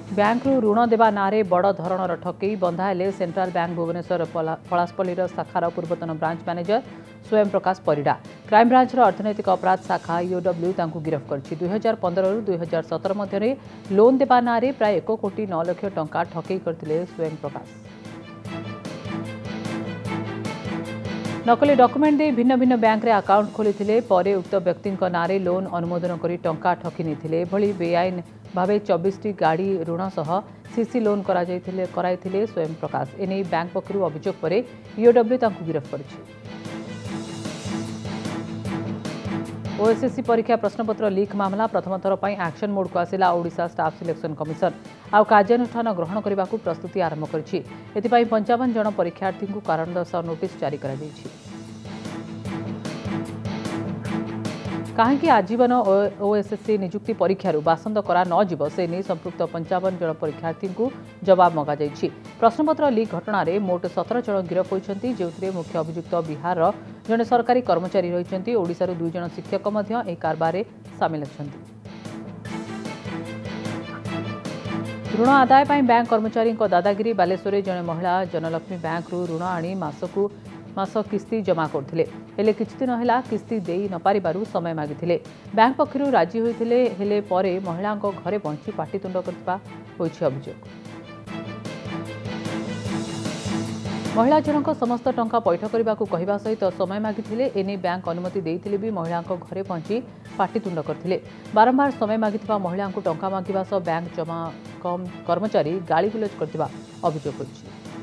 ବ୍ୟାଙ୍କରୁ ଋଣ ଦେବା ନାଁରେ ବଡ଼ ଧରଣର ଠକେଇ ବନ୍ଧା ହେଲେ ସେଣ୍ଟ୍ରାଲ ବ୍ୟାଙ୍କ ଭୁବନେଶ୍ୱର ପଳାଶପଲ୍ଲୀର ଶାଖାର ପୂର୍ବତନ ବ୍ରାଞ୍ଚ ମ୍ୟାନେଜର ସ୍ୱୟଂ ପ୍ରକାଶ ପରିଡ଼ା। କ୍ରାଇମବ୍ରାଞ୍ଚର ଅର୍ଥନୈତିକ ଅପରାଧ ଶାଖା ଇଓଡବ୍ଲ୍ୟୁ ତାଙ୍କୁ ଗିରଫ କରିଛି। 2015ରୁ 2017 ମଧ୍ୟରେ ଲୋନ୍ ଦେବା ନାଁରେ ପ୍ରାୟ 1 କୋଟି 9 ଲକ୍ଷ ଟଙ୍କା ଠକେଇ କରିଥିଲେ ସ୍ୱୟଂ ପ୍ରକାଶ। ନକଲି ଡକୁମେଣ୍ଟ ଦେଇ ଭିନ୍ନ ଭିନ୍ନ ବ୍ୟାଙ୍କରେ ଆକାଉଣ୍ଟ ଖୋଲିଥିଲେ ପରେ ଉକ୍ତ ବ୍ୟକ୍ତିଙ୍କ ନାଁରେ ଲୋନ୍ ଅନୁମୋଦନ କରି ଟଙ୍କା ଠକି ନେଇଥିଲେ। ଏଭଳି ବେଆଇନ ଭାବେ 24ଟି ଗାଡ଼ି ଋଣ ସହ ସିସି ଲୋନ୍ କରାଇଥିଲେ ସ୍ୱୟଂ ପ୍ରକାଶ। ଏନେଇ ବ୍ୟାଙ୍କ ପକ୍ଷରୁ ଅଭିଯୋଗ ପରେ ଇଓଡବ୍ଲ୍ୟୁ ତାଙ୍କୁ ଗିରଫ କରିଛି। ओएसएससी परीक्षा प्रश्नपत्र लीक मामला प्रथम थर पर एक्शन मोड को आसिला ओडिशा स्टाफ सिलेक्शन कमिशन आउ कार्यानुष्ठान ग्रहण करने को प्रस्तुति आरंभ करिछि। एथिपाई 55 जन परीक्षार्थी को कारण दर्शाओ नोटिस जारी करा ଯାଇଛି। कहीं आजीवन ओएसएससी नियुक्ति परीक्षार बासंद करा नजिब से नहीं संपृक्त 55 जन परीक्षार्थी को जवाब मगा जाइछि। प्रश्नपत्र लीक घटना रे मोट 17 जन गिरफ होइछन्ति, जेउथिरे मुख्य अभियुक्त बिहार जने सरकारी कर्मचारी रहिछन्ति। ओडिशार 2 जन शिक्षक मध्य एही कारबारे सामिल अछन्ति। ऋण आदाय पाई बैंक कर्मचारी दादागिरी बालेश्वर जने महिला जनलक्ष्मी बैंक रु ऋण आनी मास किस्ती जमा करथिले, हेले किछि दिन हैला किस्ती देई न पारिबारु समय मागिथिले। बैंक पक्षरु राजी होइथिले, हेले परे महिलांको घरे पहुंची पाटितुंड करथिबा होइछि अभियोग। महिला जनक समस्त टंका पैठ करने कहवा सहित समय मागिथिले। एने बैंक अनुमति देइथिले भी महिला घरे पहुंची पाटितुंड करथिले। बारंबार समय मागिथिबा महिला टंका मागिबा सह बैंक जमा कर्मचारी गालीगुलज करथिबा अभियोग होइछि।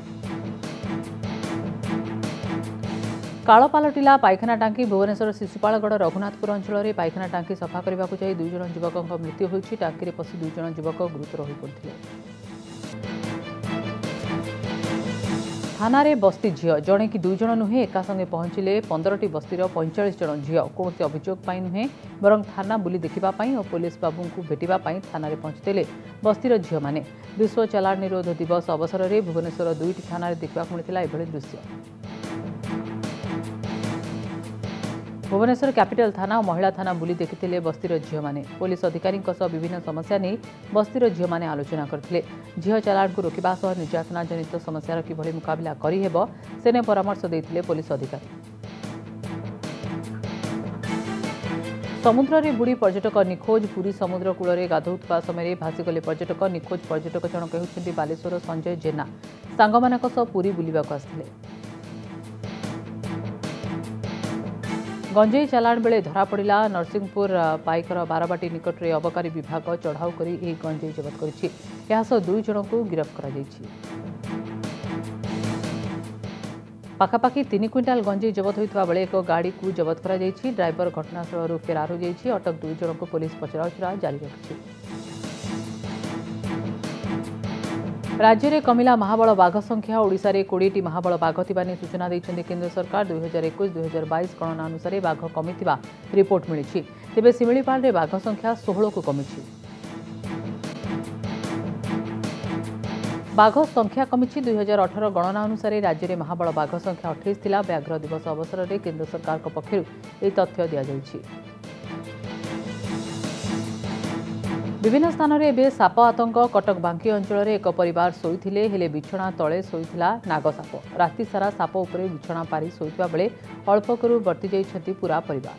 काल पालटिला पायखाना टांकी भुवनेश्वर शिशुपालगढ़ रघुनाथपुर अंचल में पायखाना टांकी सफा करने को 2 जन युवकों मृत्यु होइछि। टांकी पशि 2 जन युवक गुरुतर हो पड़ते। थाना रे बस्ती झील जड़े कि 2 जन नुहे एका संगे पहुंचले 15टी बस्तीर 45 जन झील कौन अभियोग नुहे बर थाना बुली देखापी और पुलिस बाबू को भेटापी थाना रे पहुंचते बस्तीर झील मैंने। विश्व चालाण निरोध दिवस अवसर में भुवनेश्वर 2टी थाना देखा मिलता एभली दृश्य। भुवनेश्वर कैपिटल थाना और महिला थाना बुली देखिते बस्तीर झील मैंने। पुलिस अधिकारी विभिन्न समस्या नहीं बस्तीर झील मैंने आलोचना करते। झील चालाण को रोकवा सह निर्यातना जनित समस्यार किभली मुकाबला करिहेब सेने परामर्श देते पुलिस अधिकारी। समुद्र रे बुड़ी पर्यटक निखोज। पुरी समुद्र कूल में गाधौवा समय भासीगले पर्यटक। निखोज पर्यटक जनक होउछन्ति बालेश्वर संजय जेना। सांगमानक सह पुरी बुलिबाक आसिथिले। गंजेई चालाण बेले धरा पड़ा नरसिंहपुर पाइकर बारबाटी निकट में अबकारी विभाग चढ़ाऊ कर गंजेई जबत करिछि। यह सह 2 जन को गिरफ्त करा जाइछि। पाखापाखि 3 क्विंटाल गंजेई जबत होइतबा बेले एक गाड़ी को जबत करा जाइछि। ड्राइवर घटनास्थल फेरार हो जाइछि। अटक 2 जन को पुलिस पचराउचरा जारी रखिछि। राज्य में कमिला महाबल बाघ संख्या। ओडिशा रे 20टी महाबल बाघ थिबा नै सूचना दैछन्ति केंद्र सरकार। 2021-2022 गणना अनुसार बाघ कमिथिबा रिपोर्ट मिलिछि। तेबे सिमिलीपाल रे बाघ संख्या 16 को कमिछि। बाघ संख्या कमिछि। 2018 गणना अनुसार राज्य में महाबल बाघ संख्या 28 थिला। व्याघ्र दिवस अवसर में केंद्र सरकार पक्षरु एही तथ्य दिया जाइछि। विभिन्न स्थान में एवं साप आतंक। कटक बांकी अंचल में एक परिवार शोइथिले, हेले बिछଣା तले शोइथिला नागसाप। राति सारा साप उपरे बिछଣା पारी शोइथिबा बेले अल्पकरू वर्ती जाइछन्ति पूरा परिवार।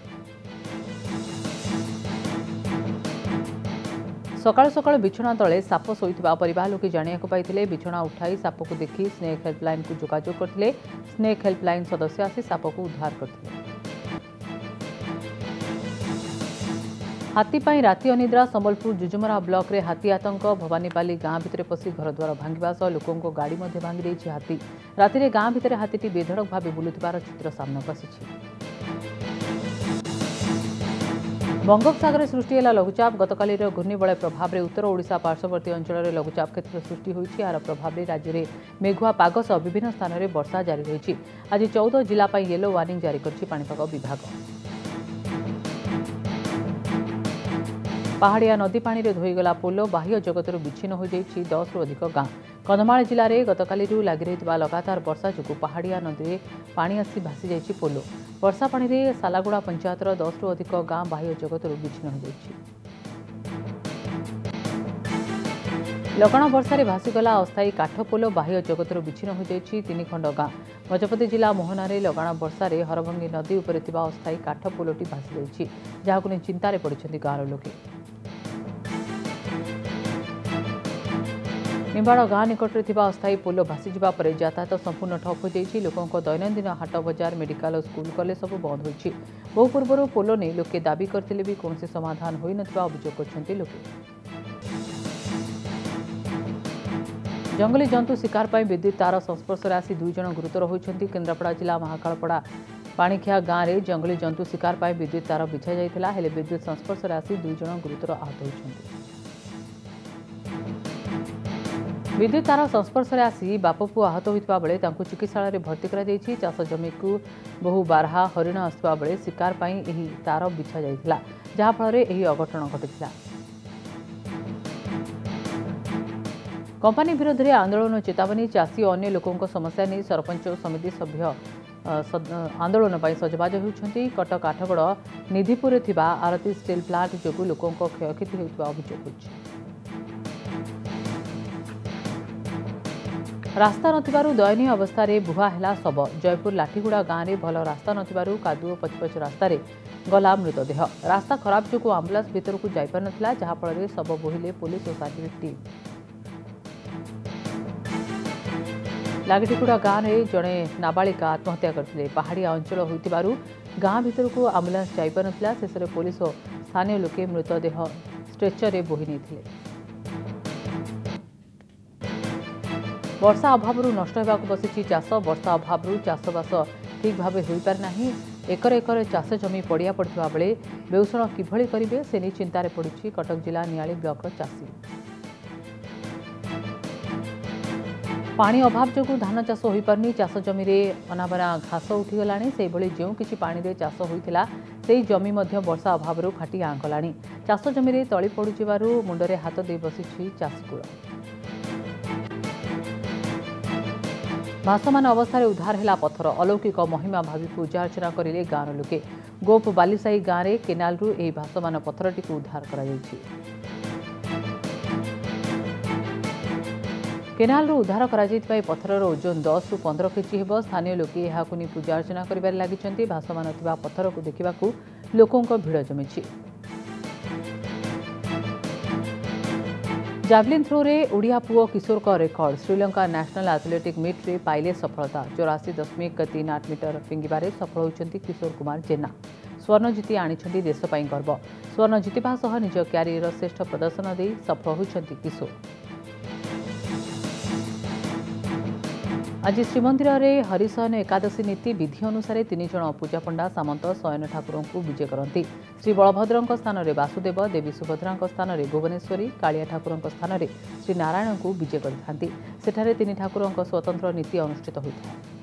सकाळ सकाळ बिछଣା तले साप शोइथिबा परिवार लोके जानिया को पाइथिले। बिछଣା उठाई साप को देखि स्नेक हेल्पलाइन को जोगाजोग करथिले। स्नेक हेल्पलाइन सदस्य आसी साप को उद्धार करथिले। हाथी पाई राति अनिद्रा। संबलपुर जुजुमरा ब्लॉक रे हाथी आतंक। भवानीपाली गाँ भितर पशि घरद्वार भांगिबा सह लोकों गाड़ी मध्य भांगी देइछि हाथी। राति रे गाँ भितर हाथीटी बेधड़क भाव बुलुथिबार चित्र सामना आसिछि। बंगोपसागर सृष्टि है लघुचाप। गतकाली घूर्णिबलय प्रभाव में उत्तर ओडिशा पार्श्ववर्ती अंचल में लघुचाप क्षेत्र सृष्टि होइछि। यार प्रभाव में राज्य में मेघुआ पाग सह विभिन्न स्थान में वर्षा जारी रही। आज 14 जिला येलो वार्निंग जारी करछि पाणीपाग विभाग। पहाड़िया नदी पानी रे धोईगला पोलो। बाह्य जगत विच्छिन्न हो जाइछि 10 रु अधिक गाँ। कंधमाल जिले में गतकाली लागि रहितबा लगातार वर्षा जोगु पहाड़िया नदी में पानी आसी भासी जाइछि पोलो। वर्षा पानी रे सालागुड़ा पंचायतर 10 रु अधिक गाँ बाह्य जगत विच्छिन्न हो जाइछि। लगाण वर्षा भासीगला अस्थायी काठपोल बाह्य जगतर विच्छिन्न हो जाइछि 3 खंड गाँ। गजपति जिला मोहनारे लगाण वर्षा हरभंगी नदी उपर अस्थायी काठपोलटी भासी जाइछि जहाकु नै चिंतारे पड़िछन्ति गाँर लोके। निम्बाड़ गाँ निकटरे थिबा अस्थायी पोल भासीजिबा परे यातायात संपूर्ण ठप हो जाइछि। लोकंक दैनंदिन हाट बजार मेडिकल स्कूल कॉलेज सब बंद होइछि। बहु पूर्व पोल नै लोके दाबी करथिले भी कोनोसी समाधान होई नथिबा अभियोग करछन्ति लोके। जंगली जंतु शिकार पर विद्युत तार संस्पर्श आसी 2 जन गुरुतर होइछन्ति। केन्द्रापड़ा जिला महाकालपड़ा पाणिखिया गाँव में जंगली जंतु शिकार पर विद्युत तार बिछा जाइथिला हेले विद्युत संस्पर्श आसी 2 जन गुरुतर आहत होइछन्ति। विद्युत तार संस्पर्श आसी बाप पुओ आहत होइतबा बेले तांकु चिकित्सालय भर्ती करा जाइछि। चाष जमी को बहु बारहा हरिण आसुवा बेले शिकार पर एही तार बिछा जाइथिला जहा फल एही अघटन घटिथिला। कंपानी विरोध में आंदोलन चेतावनी चाषी और अन्य लोकों समस्या नहीं सरपंच समिति सभ्य आंदोलन पर सजबाज होती। कटक आठगड़ निधिपुर थिबा आरती स्टील प्लांट जो लोकों क्षयक्षति होता अभियोग होछि। रास्ता नथिबारु दयनीय अवस्था बुहा है शव। जयपुर लाठीगुड़ा गाँव में भल रास्ता नथिबारु कादुओ पचपच रास्तार गला मृतदेह। रास्ता खराब जो आंबुलांस भीतर को जापर नथिला जहाँफल शव बोहिले पुलिस और साइंटिफिक टीम। लागेटिकुड़ा गाँव में जड़े नाबालिका आत्महत्या करते। पहाड़िया अंचल होइतिबारु गाँ भीतर को आंबुलांस जापर नथिला। शेष में पुलिस और स्थानीय लोके मृतदेह स्ट्रेचर बोही नहीं। वर्षा अभाव नष्ट होगा बसी चाष। वर्षा अभाव चाषबास ठीक भाव हो पारना। एकर एकर चाष जमी पड़िया पड़ता बेले बेउषण किभली करेंगे से नहीं चिंतार पड़ी कटक जिला नियाली ब्लॉक चाषी। पानी अभाव जो धान चाष हो पारनी। चाष जमी अनाबना घास उठीगला से जो किसी पानी रे चाष होता से जमी वर्षा अभाव फाटी आँ कला। चाष जमी तली पड़ू मुंडरे हाथ दे बसी चाषीकूल। भासमान अवस्था उद्धार है पत्थर। अलौकिक महिमा भावी पूजा अर्चना करें गाँव लोके। गोप बालीसाई गाँव में केनाल यह भासमान पत्थरटी उद्धार करा जायछि। केनाल उद्धार करा जायतिबा पत्थरर ओजन 10 रु 15 केजी हेब। स्थानीय लोके एहाकु नि पूजा अर्चना करिबार लागिछन्ति। भासमान थिबा पत्थर को देखिबाकू लोकंक भिड़ जमिछि। जावलिन थ्रो रे ओडिया पुओ किशोर का record. Sri Lanka national athletic meet रे पाइले सफलता। 84.38 मीटर फिंगिबारे सफल होइछन्ति किशोर कुमार जेना। स्वर्ण जीति आनिछन्ति देश पई गर्व। स्वर्ण जीतिबा सह निज क्यारियर श्रेष्ठ प्रदर्शन दे सफल होइछन्ति किशोर। आज श्रीमंदिर में हरिशयन एकादशी नीति विधि अनुसार 3 जन पूजा पंडा सामंत शयन ठाकुर को विजे करती। श्री बलभद्र स्थान में वासुदेव, देवी सुभद्रा स्थान में भुवनेश्वरी, कालिया ठाकुर स्थान में श्री नारायण को विजे करते। सेठारे 3 ठाकुर स्वतंत्र नीति अनुष्ठित होता है।